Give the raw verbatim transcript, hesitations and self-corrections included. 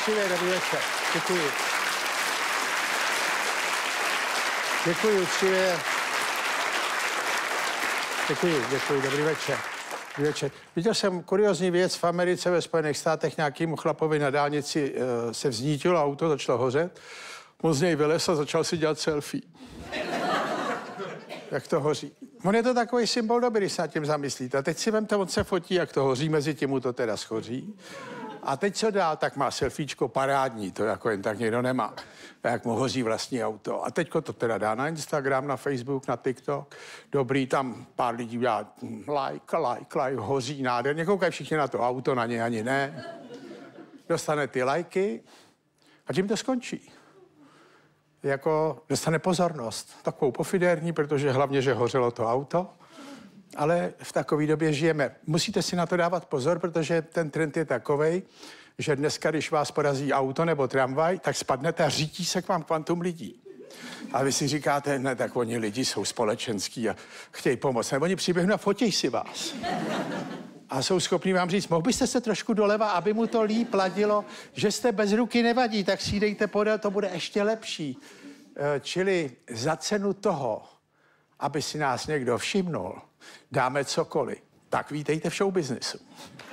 Určitě, dobrý večer. Děkuji. Děkuji, určitě. Děkuji, děkuji, dobrý večer. Dobrý večer. Viděl jsem kuriózní věc v Americe, ve Spojených státech, nějakému chlapovi na dálnici uh, se vznítilo auto, začalo hořet. On z něj vylez a začal si dělat selfie. Jak to hoří. On je to takový symbol doby, když se nad tím zamyslíte. A teď si vemte, on se fotí, jak to hoří, mezi tím mu to teda schoří. A teď co dál, tak má selfiečko parádní, to jako jen tak někdo nemá. Jak mu hoří vlastní auto. A teďko to teda dá na Instagram, na Facebook, na TikTok. Dobrý, tam pár lidí dá like, like, like, hoří nádherně. Koukají všichni na to auto, na něj ani ne. Dostane ty lajky a tím to skončí. Jako dostane pozornost. Takovou pofidérní, protože hlavně, že hořelo to auto. Ale v takové době žijeme. Musíte si na to dávat pozor, protože ten trend je takovej, že dneska, když vás porazí auto nebo tramvaj, tak spadnete a řítí se k vám kvantum lidí. A vy si říkáte, ne, tak oni lidi jsou společenský a chtějí pomoct. Nebo oni přiběhnou a fotěj si vás. A jsou schopní vám říct, mohl byste se trošku doleva, aby mu to líp ladilo, že jste bez ruky nevadí, tak si dejte podél, to bude ještě lepší. Čili za cenu toho, aby si nás někdo všimnul, dáme cokoliv. Tak vítejte v showbiznesu.